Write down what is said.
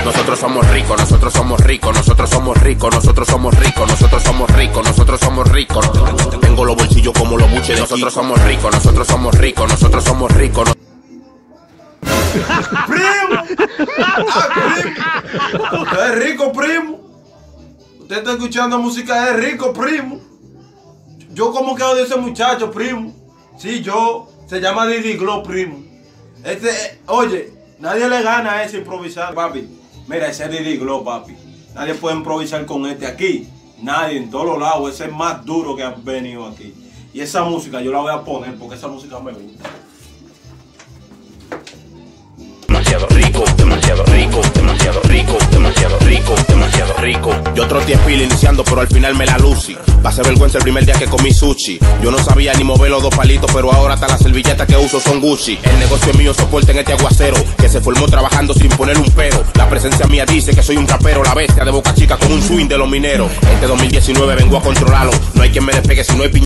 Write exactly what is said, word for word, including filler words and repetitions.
Nosotros somos ricos, nosotros somos ricos, nosotros somos ricos, nosotros somos ricos, nosotros somos ricos, nosotros somos ricos. Tengo los bolsillos como los buches de nosotros somos ricos, nosotros somos ricos, nosotros somos ricos. ¡Primo! ¡Ah, primo! Usted es rico, primo. Usted está escuchando música, es rico, primo. Yo como quedo de ese muchacho, primo. Sí, yo. Se llama Didi Glow, primo. Este, eh, oye, nadie le gana a ese improvisar, papi. Mira, ese es Didi Glow, papi. Nadie puede improvisar con este aquí. Nadie, en todos los lados. Ese es más duro que ha venido aquí. Y esa música yo la voy a poner porque esa música me gusta. Demasiado rico, demasiado rico, demasiado rico, demasiado rico, demasiado rico. Yo troté pila iniciando, pero al final me la lucí. Pasé vergüenza el primer día que comí sushi. Yo no sabía ni mover los dos palitos, pero ahora hasta las servilletas que uso son Gucci. El negocio es mío, soporte en este aguacero, que se formó trabajando sin poner un pero. La presencia mía dice que soy un rapero, la bestia de Boca Chica con un swing de los mineros. Este dos mil diecinueve vengo a controlarlo. No hay quien me despegue si no hay piña.